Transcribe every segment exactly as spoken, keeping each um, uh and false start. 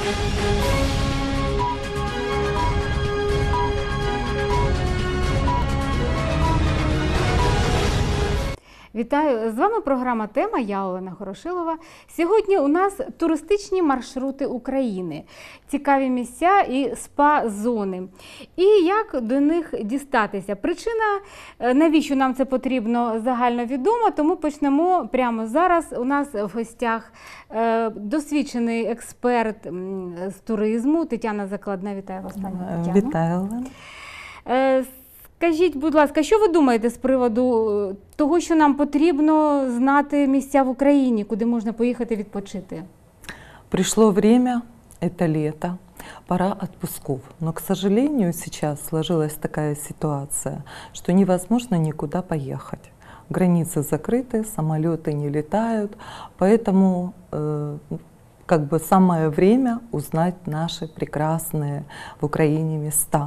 Вітаю! З вами програма «Тема», я Олена Хорошилова. Сьогодні у нас туристичні маршрути України, цікаві місця і спа-зони. І як до них дістатися. Причина, навіщо нам це потрібно, загально відома, тому почнемо прямо зараз. У нас в гостях досвідчений експерт з туризму Тетяна Закладна. Вітаю вас, пані Тетяно. Вітаю, Олена. Скажіть, будь ласка, що ви думаєте з приводу того, що нам потрібно знати місця в Україні, куди можна поїхати відпочити? Пришло время, это лето, пора отпусков. Но, к сожалению, сейчас сложилась такая ситуация, что невозможно никуда поехать. Границы закрыты, самолеты не летают, поэтому э, как бы самое время узнать наши прекрасные в Украине места.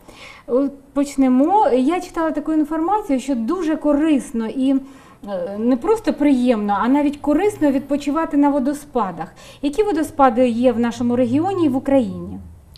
Почнемо. Я читала таку інформацію, що дуже корисно і не просто приємно, а навіть корисно відпочивати на водоспадах. Які водоспади є в нашому регіоні і в Україні?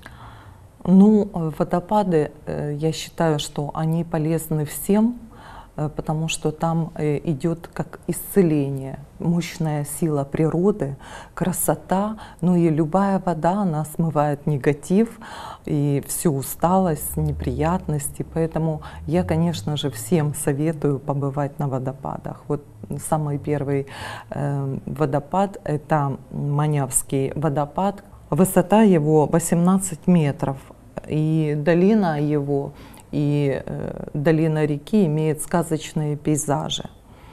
Ну, водопады, я считаю, что они полезны всем, потому что там идет как исцеление, мощная сила природы, красота, ну и любая вода, она смывает негатив и всю усталость, неприятности, поэтому я, конечно же, всем советую побывать на водопадах. Вот самый первый э, водопад — это Манявский водопад, высота его восемнадцать метров, и долина его и э, долина реки имеет сказочные пейзажи.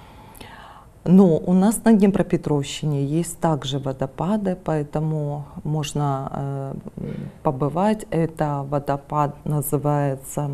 Но у нас на Днепропетровщине есть также водопады, поэтому можно э, побывать. Это водопад называется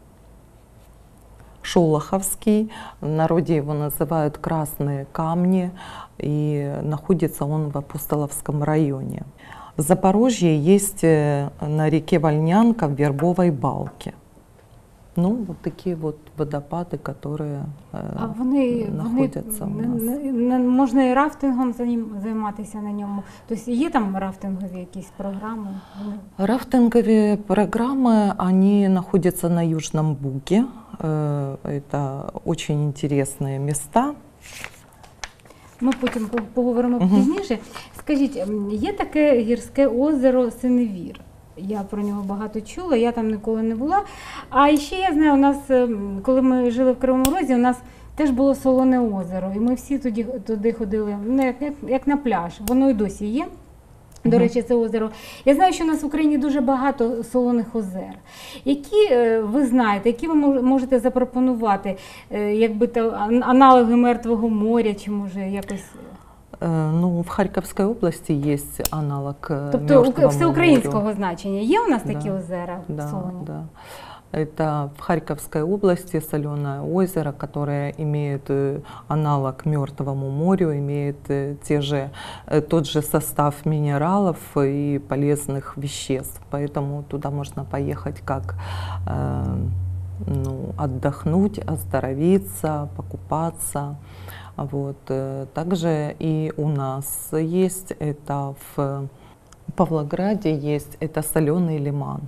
Шолоховский, в народе его называют Красные камни, и находится он в Апостоловском районе. В Запорожье есть на реке Вольнянка в Вербовой балке. Ну, вот такие вот водопады, которые а вони, находятся вони, у нас. Не, не, можна і рафтингом займатися на ньому? Тобто є там рафтингові якісь програми? Рафтинговые программы, они находятся на Южном Буге. Это очень интересные места. Ми потім поговоримо угу. пізніше. Скажіть, є таке гірське озеро Синевір? Я про нього багато чула, я там ніколи не була. А ще я знаю, у нас, коли ми жили в Кривому Розі, у нас теж було Солоне озеро. І ми всі туди, туди ходили, ну, як, як, як на пляж. Воно і досі є. До mm-hmm. речі, це озеро. Я знаю, що у нас в Україні дуже багато солоних озер. Які ви знаєте, які ви можете запропонувати, якби то аналоги Мертвого моря, чи може якось... Ну, в Харківській області є аналог тобто, Мертвого всеукраїнського моря. Значення. Є у нас такі да, озера да, солоні? Да. Это в Харьковской области соленое озеро, которое имеет аналог Мертвому морю, имеет те же, тот же состав минералов и полезных веществ. Поэтому туда можно поехать как э, ну, отдохнуть, оздоровиться, покупаться. Вот. Также и у нас есть, это в Павлограде есть, это соленый лиман.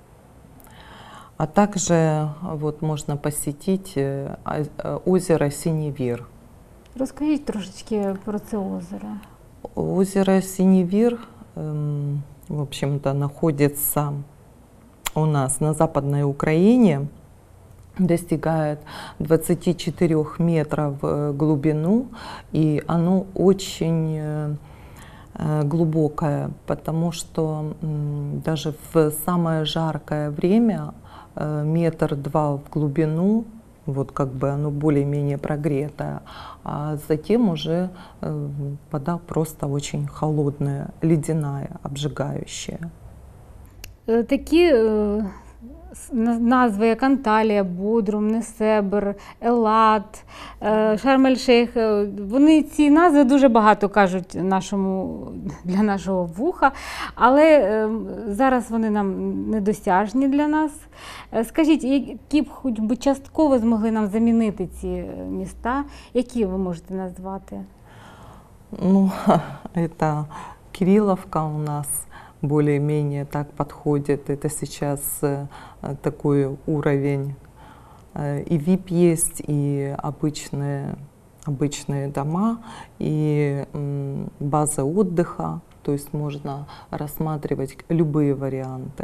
А также вот можно посетить озеро Синевир. Розкажіть трошечки про це озеро. Озеро Синевир, в общем-то, находится у нас на Западной Украине, достигает двадцати четырёх метров в глубину, и оно очень глубокое, потому что даже в самое жаркое время метр-два в глубину, вот как бы оно более-менее прогретое, а затем уже вода просто очень холодная, ледяная, обжигающая. Такі назви, як Анталія, Бодрум, Несебр, Елат, Шарм-ель-Шейх, вони ці назви дуже багато кажуть нашому, для нашого вуха, але зараз вони нам недосяжні для нас. Скажіть, які б хоч би частково змогли нам замінити ці міста, які ви можете назвати? Ну, это Кирилловка у нас, более-менее так подходит. Это сейчас э, такой уровень. Э, и ви ай пи есть, и обычные, обычные дома, и м, база отдыха. То есть можно рассматривать любые варианты.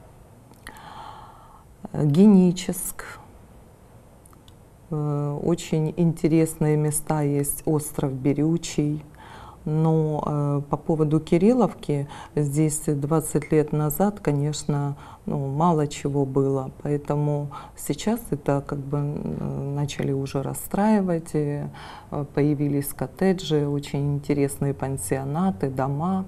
Геническ. Очень интересные места есть, остров Берючий. Но э, по поводу Кирилловки, здесь двадцать лет назад, конечно, ну, мало чего было. Поэтому сейчас это как бы начали уже расстраивать. И, э, появились коттеджи, очень интересные пансионаты, дома.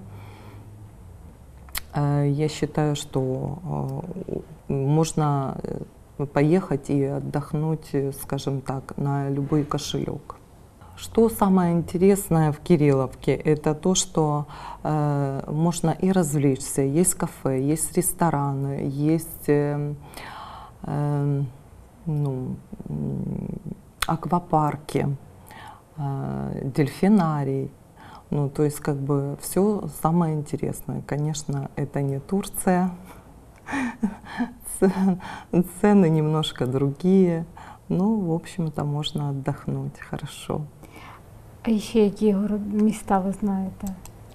Э, я считаю, что э, можно поехать и отдохнуть, скажем так, на любой кошелек. Что самое интересное в Кирилловке, это то, что э, можно и развлечься. Есть кафе, есть рестораны, есть э, э, ну, аквапарки, э, дельфинарий. Ну, то есть как бы все самое интересное. Конечно, это не Турция. Цены немножко другие, ну, в общем-то, можно отдохнуть хорошо. А еще какие места вы знаете?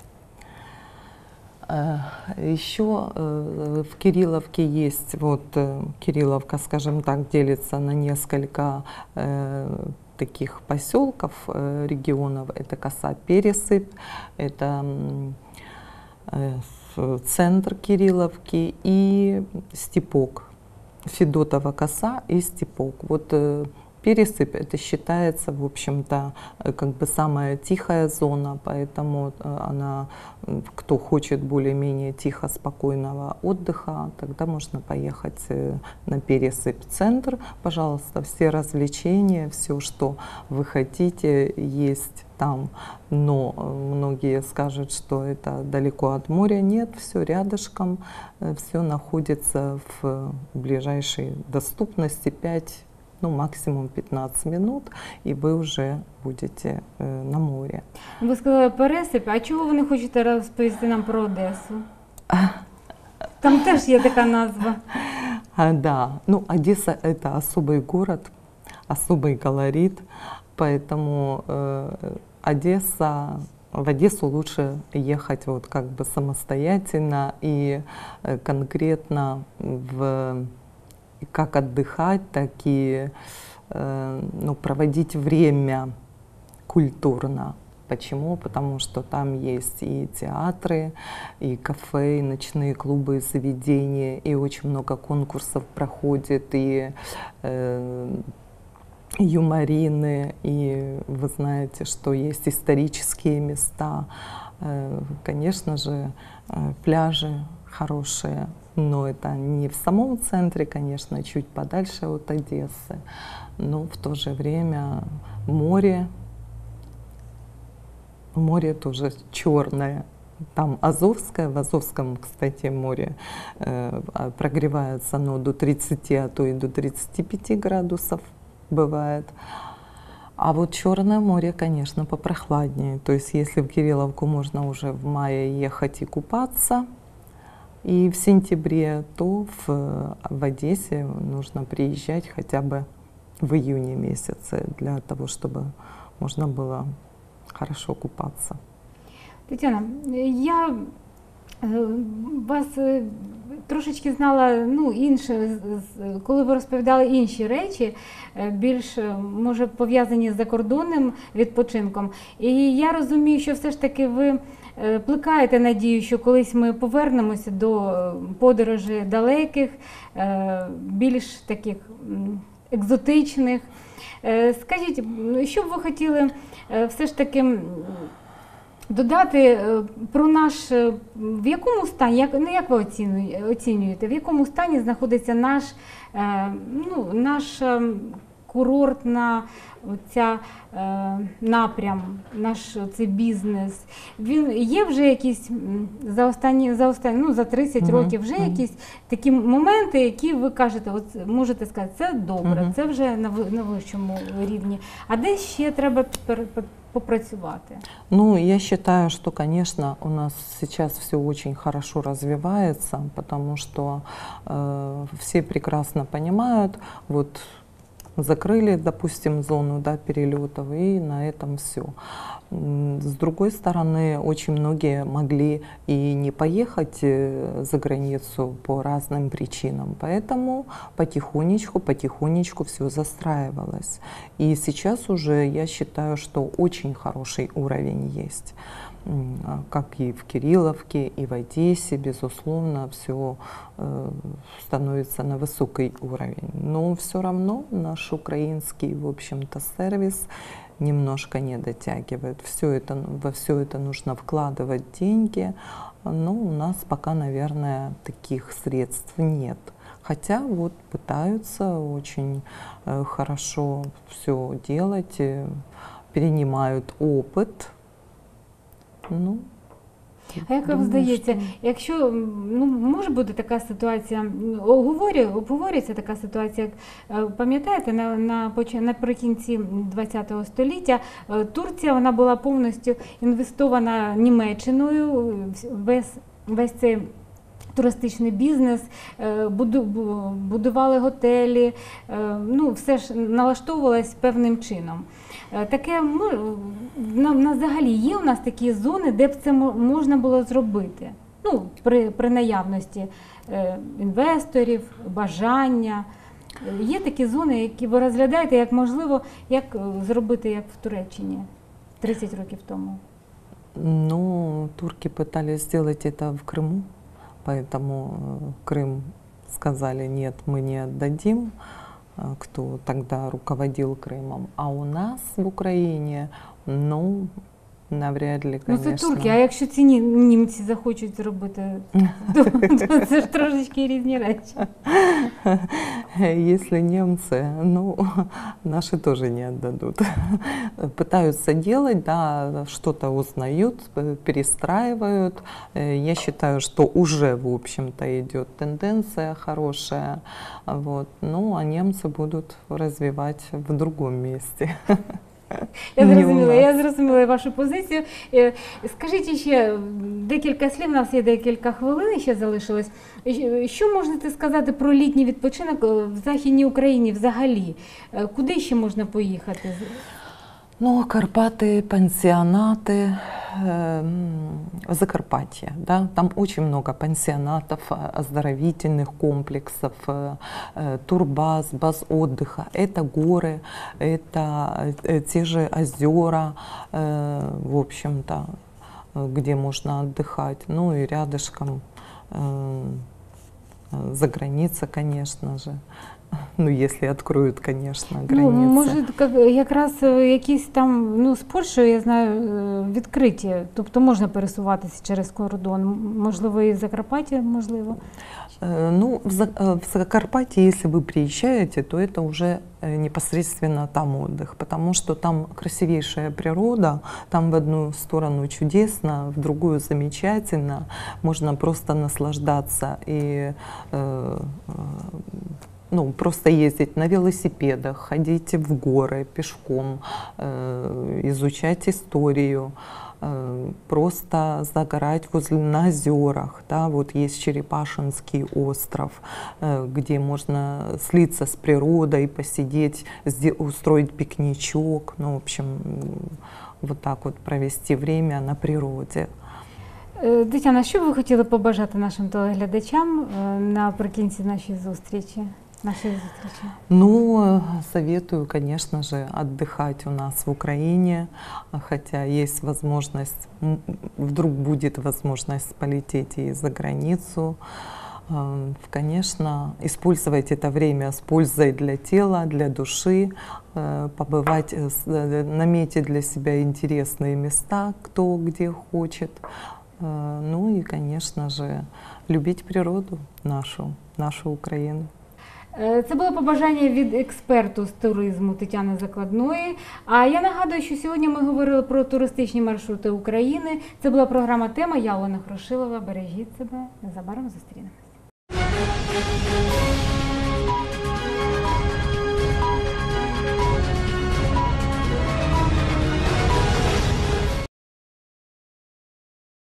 Еще в Кирилловке есть, вот Кирилловка, скажем так, делится на несколько таких поселков, регионов. Это Коса-Пересыпь, это центр Кирилловки и Степок, Федотова коса и Степок. Вот э, Пересыпь это считается, в общем-то, как бы самая тихая зона, поэтому она, кто хочет более-менее тихо, спокойного отдыха, тогда можно поехать на Пересыпь центр. Пожалуйста, все развлечения, все, что вы хотите, есть там, но многие скажут, что это далеко от моря. Нет, все рядышком, все находится в ближайшей доступности, пять, ну максимум пятнадцать минут, и вы уже будете э, на море. Ви сказали Пересип, а чого ви не хочете розповісти нам про Одесу? Там теж є така назва. А, да, ну Одесса это особый город, особый колорит, поэтому э, Одесса, в Одессу лучше ехать вот как бы самостоятельно и э, конкретно в, как отдыхать, так и э, ну, проводить время культурно. Почему? Потому что там есть и театры, и кафе, и ночные клубы, и заведения, и очень много конкурсов проходит, и э, юморины, и вы знаете, что есть исторические места, э, конечно же, э, пляжи хорошие, но это не в самом центре, конечно, чуть подальше от Одессы, но в то же время море. Море тоже черное. Там Азовское, в Азовском, кстати, море э, прогревается оно до тридцати, а то и до тридцати пяти градусов бывает. А вот Черное море, конечно, попрохладнее. То есть если в Кирилловку можно уже в мае ехать и купаться, и в сентябре, то в, в Одессе нужно приезжать хотя бы в июне месяце для того, чтобы можно было хорошо купаться. Тетяна, я вас трошечки знала, ну, інше, коли ви розповідали інші речі, більш, може, пов'язані з закордонним відпочинком. І я розумію, що все ж таки ви плекаєте надію, що колись ми повернемося до подорожей далеких, більш таких екзотичних. Скажіть, що б ви хотіли все ж таки додати про наш, в якому стані, як, ну, як ви оцінюєте, в якому стані знаходиться наш, ну, наш курортна оця е, напрям, наш цей бізнес, він є вже якісь м, за останні, за останні, ну за тридцять Мгм, років вже мгм. якісь такі моменти, які ви кажете, от можете сказати, це добре, Мгм. це вже на, ви- на вищому рівні. А де ще треба пер- пер- попрацювати? Ну, я считаю, что, конечно, у нас сейчас все очень хорошо развивается, потому что э, все прекрасно понимают, вот закрыли, допустим, зону, да, перелетов, и на этом все. С другой стороны, очень многие могли и не поехать э, за границу по разным причинам, поэтому потихонечку, потихонечку все застраивалось. И сейчас уже я считаю, что очень хороший уровень есть. М, а Как и в Кирилловке, и в Одессе, безусловно, все становится на высокий уровень. Но все равно наш украинский, в общем-то, сервис немножко не дотягивает. Все это, во все это нужно вкладывать деньги, но у нас пока, наверное, таких средств нет. Хотя вот пытаются очень э, хорошо все делать, э, перенимают опыт. Ну, А як вам думаю, здається, що- якщо м, ну може бути така ситуація, м, оговорю- обговорюється така ситуація, як е, пам'ятаєте, на, на поч- наприкінці ХХ століття е, Турція вона була повністю інвестована Німеччиною, е, вс- весь весь цей туристичний бізнес, е, буду- бу- будували готелі, е, ну все ж налаштовувалось певним чином. Е, Таке ну, на, на взагалі є у нас такі зони, де б це мо- можна було зробити. Ну, при, при наявності е, інвесторів, бажання. Е, Є такі зони, які ви розглядаєте, як можливо, як е, зробити, як в Туреччині тридцять років тому. Ну, турки пытались сделать это в Крыму, поэтому э, Крым сказали, нет, мы не отдадим, э, кто тогда руководил Крымом. А у нас в Украине, ну, навряд ли, Ну конечно. це турки, а якщо ці ні- німці захочуть зробити, то, то це ж трошечки різні речі. Если немцы, ну, наши тоже не отдадут. Пытаются делать, да, что-то узнают, п- перестраивают. Э, Я считаю, что уже, в общем-то, идет тенденция хорошая. Вот. Ну, а немцы будут развивать в другом месте. Я Не у зрозуміла, я нас. зрозуміла вашу позицію. Е, Скажіть ще декілька слів, у нас є декілька хвилин ще залишилось. Е, Що можете сказати про літній відпочинок е, в Західній Україні взагалі? Е, Куди ще можна поїхати? Ну, Карпаты, пансионаты, э, м, Закарпатье, да, там очень много пансионатов, э, оздоровительных комплексов, э, э, турбаз, баз отдыха. Это горы, это э, те же озера, э, в общем-то, э, где можно отдыхать. Ну и рядышком э, э, за граница, конечно же. Ну, если откроют, конечно, границы. Ну, може, як- якраз е, якісь там, ну, з Польщею, я знаю, е, відкриті, тобто можна пересуватися через кордон, М, можливо, і в Закарпатті, можливо. Э, Ну, в За- э, в Закарпатье, если вы приезжаете, то это уже э, непосредственно там отдых, потому что там красивейшая природа, там в одну сторону чудесно, в другую замечательно, можно просто наслаждаться и э, э, ну, просто ездить на велосипедах, ходить в горы пешком, э, изучать историю, э, просто загорать возле на озерах, да, вот есть Черепашинский остров, э, где можно слиться с природой, посидеть, сде- устроить пикничок, ну, в общем, м, вот так вот провести время на природе. Е, Тетяна, що б ви хотіли побажати нашим телеглядачам е, наприкінці нашої зустрічі? Нашої зустрічі? Ну, э, советую, конечно же, отдыхать у нас в Украине, а хотя есть возможность, м, вдруг будет возможность полететь и за границу. Э, Конечно, использовать это время с пользой для тела, для души, э, побывать, э, с- э, наметить для себя интересные места, кто где хочет. Э, Ну и, конечно же, любить природу нашу, нашу Украину. Е, Це було побажання від експерту з туризму Тетяни Закладної. А я нагадую, що сьогодні ми говорили про туристичні маршрути України. Це була програма «Тема». Я Олена Хрошилова. Бережіть себе. Незабаром зустрінемось.